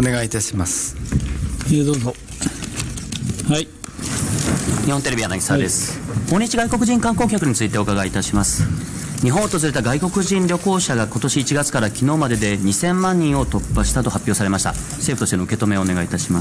願いいたします。 どうぞ。はい。 日本テレビ柳沢です。訪日外国人観光客についてお伺いいたします。日本を訪れた外国人旅行者が今年1月から昨日までで2000万人を突破したと発表されました。政府としての受け止めをお願いいたします。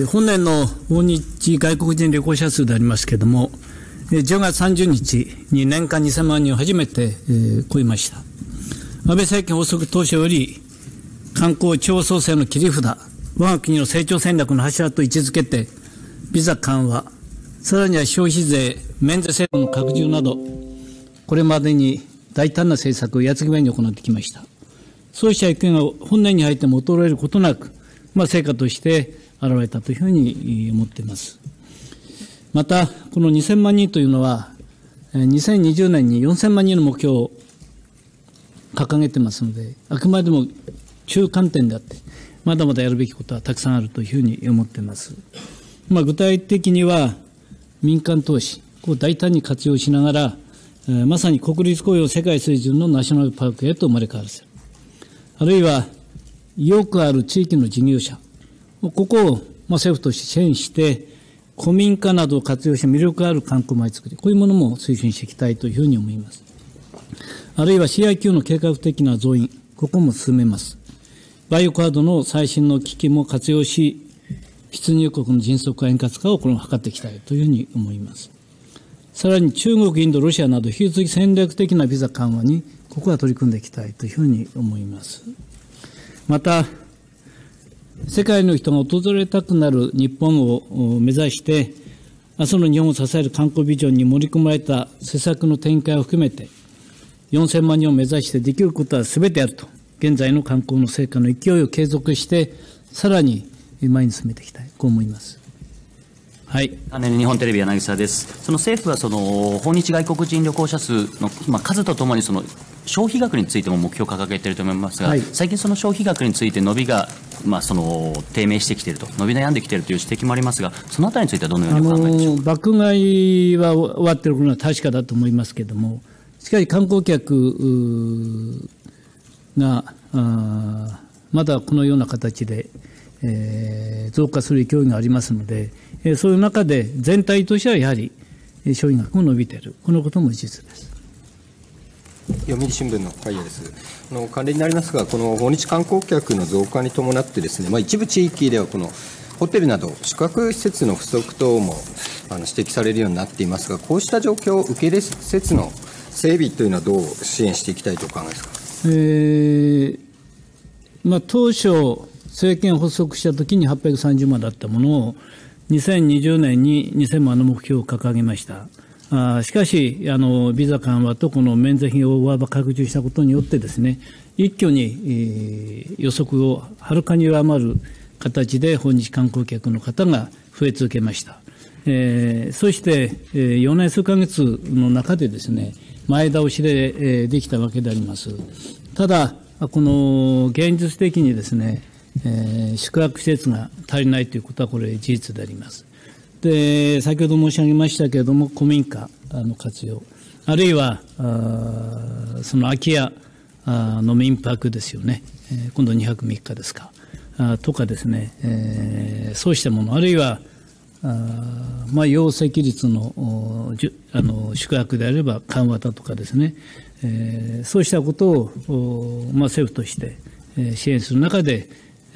本年の訪日外国人旅行者数でありますけれども、10月30日に年間2000万人を初めて、超えました。安倍政権発足当初より観光地方創生の切り札、我が国の成長戦略の柱と位置づけて、ビザ緩和、さらには消費税、免税制度の拡充など、これまでに大胆な政策を矢継ぎ早に行ってきました。そうした意見が本年に入っても衰えることなく、成果として現れたというふうに思っています。また、この2000万人というのは、2020年に4000万人の目標を掲げてますので、あくまでも中間点であって、まだまだやるべきことはたくさんあるというふうに思っています。具体的には、民間投資を大胆に活用しながら、まさに国立公園を世界水準のナショナルパークへと生まれ変わらせる。あるいは、意欲ある地域の事業者、ここを政府として支援して、古民家などを活用して魅力ある観光街づくり、こういうものも推進していきたいというふうに思います。あるいは CIQ の計画的な増員、ここも進めます。バイオカードの最新の機器も活用し、出入国の迅速化円滑化を図っていきたいというふうに思います。さらに中国、インド、ロシアなど引き続き戦略的なビザ緩和にここは取り組んでいきたいというふうに思います。また、世界の人が訪れたくなる日本を目指して、明日の日本を支える観光ビジョンに盛り込まれた施策の展開を含めて、4000万人を目指してできることはすべてあると、現在の観光の成果の勢いを継続して、さらに前に進めていきたい、こう思います。はい。 日本テレビ柳沢です。その政府は訪日外国人旅行者数の数とともに消費額についても目標を掲げていると思いますが、はい、最近その消費額について伸びが低迷してきていると、伸び悩んできているという指摘もありますが、そのあたりについてはどのようにお考えでしょうか。 爆買いは終わっているのは確かだと思いますけれども、しかし観光客がまだこのような形で、増加する勢いがありますので、そういう中で全体としてはやはり消費額も伸びている、このことも事実です。 読売新聞の海谷です。関連になりますが、この訪日観光客の増加に伴ってですね、一部地域ではこのホテルなど宿泊施設の不足等も指摘されるようになっていますが、こうした状況を受け入れ施設の整備というのはどう支援していきたいとお考えですか。 当初政権発足したときに830万だったものを2020年に2000万の目標を掲げました。しかしビザ緩和とこの免税品を大幅拡充したことによってですね、一挙に、予測をはるかに上回る形で訪日観光客の方が増え続けました。そして、4年数ヶ月の中でですね、前倒しで、できたわけであります。ただ、この現実的にですね、宿泊施設が足りないということはこれ事実であります。で、先ほど申し上げましたけれども、古民家の活用、あるいはその空き家の民泊ですよね、今度2泊3日ですか、とかですね、そうしたもの、あるいは容積率の宿泊であれば緩和だとかですね、そうしたことを政府として支援する中で、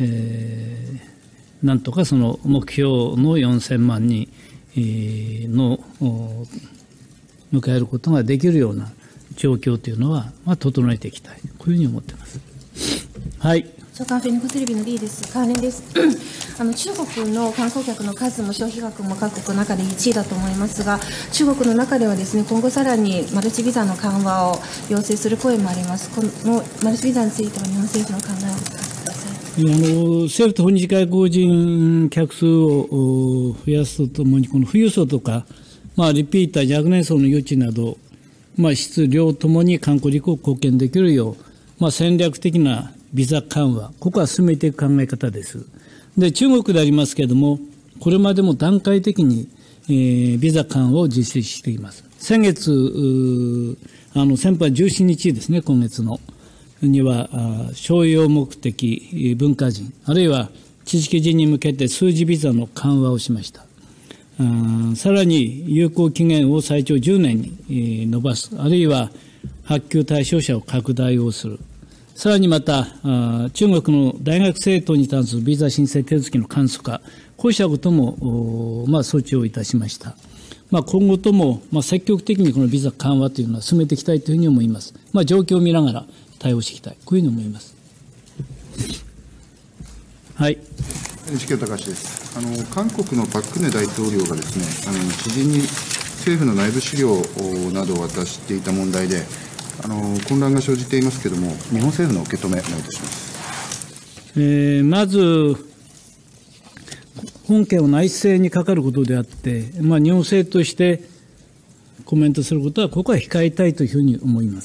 なんとかその目標の4000万人の迎えることができるような状況というのは、整えていきたい、こういうふうに思っています。はい。 日本テレビのリーです。関連です。中国の観光客の数も消費額も各国の中で1位だと思いますが、中国の中ではですね、今後さらにマルチビザの緩和を要請する声もあります。このマルチビザについては日本政府の考えをお聞かせください。 政府と訪日外国人客数を増やすとともに、この富裕層とか、リピーター、若年層の誘致など、質量ともに観光立国を貢献できるよう、戦略的なビザ緩和、ここは進めていく考え方です。で、中国でありますけれども、これまでも段階的に、ビザ緩和を実施しています。先月、先般17日ですね、今月のには、商用目的文化人、あるいは知識人に向けて数字ビザの緩和をしました。さらに有効期限を最長10年に延ばす、あるいは発給対象者を拡大をする。さらにまた、中国の大学生等に関するビザ申請手続きの簡素化、こうしたことも、措置をいたしました。今後とも、積極的にこのビザ緩和というのは進めていきたいというふうに思います。状況を見ながら対応していきたい、こういうふうに思います。はい。 NHK 高橋です。韓国のパク・クネ大統領がですね、知人に政府の内部資料などを渡していた問題で、混乱が生じていますけれども、日本政府の受け止め、お願いいたします。 まず、本件を内政にかかることであって、日本政府としてコメントすることは、ここは控えたいというふうに思います。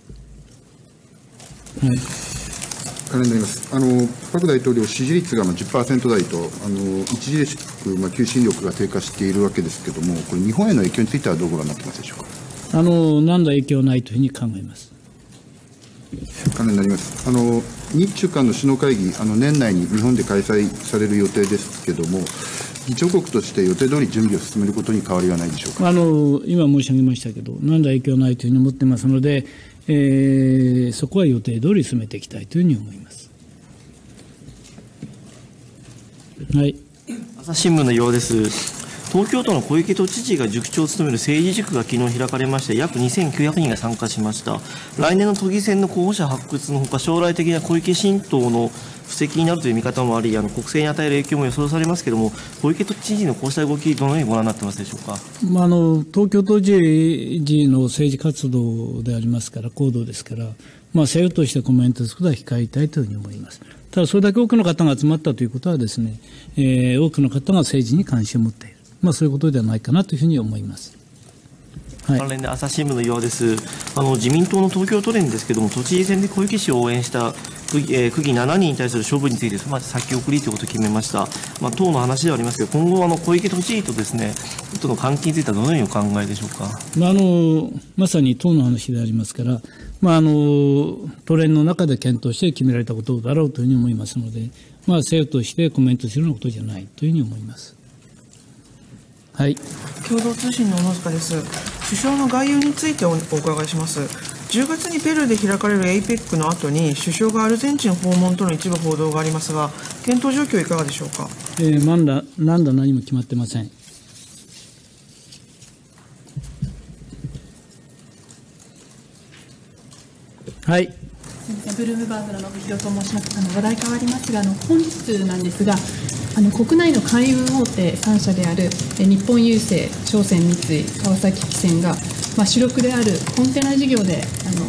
はい。 関連になります。パク大統領、支持率が10% 台と、著しく求心力が低下しているわけですけれども、これ、日本への影響についてはどうご覧になってますでしょうか。 何ら影響はないというふうに考えます。 関連になります。日中間の首脳会議、年内に日本で開催される予定ですけれども、議長国として予定通り準備を進めることに変わりはないでしょうか。 今申し上げましたけど、何ら影響はないというふうに思ってますので、そこは予定通り進めていきたいというふうに思います。はい。 朝日新聞のようです。東京都の小池都知事が塾長を務める政治塾が昨日開かれまして、約2900人が参加しました。来年の都議選の候補者発掘のほか、将来的な小池新党の布石になるという見方もあり、国政に与える影響も予想されますけれども、小池都知事のこうした動き、どのようにご覧になってますでしょうか。 東京都知事の政治活動でありますから、行動ですから、政府としてコメントすることは控えたいというふうに思います。ただ、それだけ多くの方が集まったということはですね、多くの方が政治に関心を持っている。そういうことではないかなというふうに思います。はい、 関連で朝日新聞のようです。自民党の東京都連ですけれども、都知事選で小池氏を応援した区議7人に対する処分について、先送りということを決めました。党の話ではありますけど、今後小池都知事とですね、との関係についてはどのようにお考えでしょうか。 まさに党の話でありますから、都連の中で検討して決められたことだろうというふうに思いますので、政府としてコメントするようなことじゃないというふうに思います。はい、 共同通信の小野塚です。首相の外遊についてお伺いします。10月にペルーで開かれる APEC の後に首相がアルゼンチン訪問との一部報道がありますが、検討状況いかがでしょうか。 何も決まってません。はい。 ブルームバーグの信弘と申します。話題変わりますが、本日なんですが、国内の海運大手3社である日本郵政、商船三井、川崎汽船が、主力であるコンテナ事業で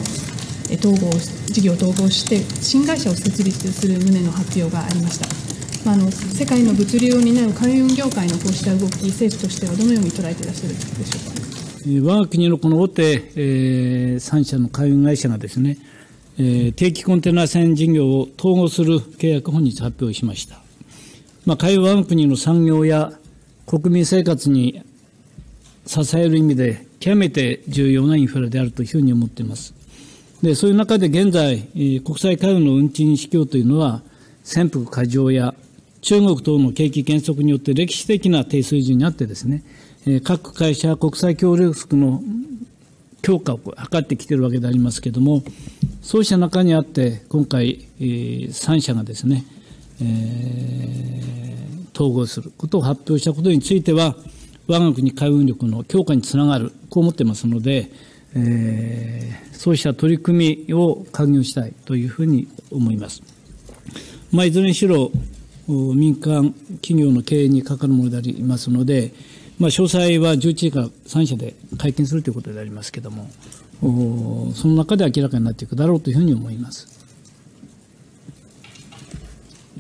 事業を統合して新会社を設立する旨の発表がありました。世界の物流を担う海運業界のこうした動き、政府としてはどのように捉えていらっしゃるでしょうか。 我が国のこの大手、3社の海運会社がですね、定期コンテナ船事業を統合する契約を本日発表しました。海運は我が国の産業や国民生活に支える意味で極めて重要なインフラであるというふうに思っています。で、そういう中で現在、国際海運の運賃指標というのは、潜伏過剰や中国等の景気減速によって歴史的な低水準にあってですね、各会社国際協力の強化を図ってきているわけでありますけれども、そうした中にあって、今回、3社がですね、統合することを発表したことについては、我が国海運力の強化につながる、こう思ってますので、そうした取り組みを歓迎したいというふうに思います。いずれにしろ、民間企業の経営にかかるものでありますので、詳細は11時から3社で会見するということでありますけれども、その中で明らかになっていくだろうというふうに思います。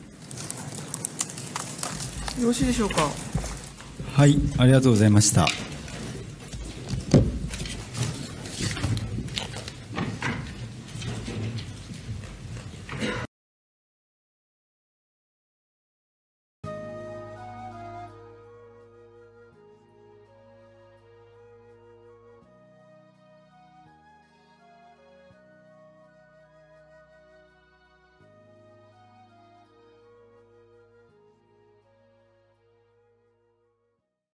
よろしいでしょうか。 はい、ありがとうございました。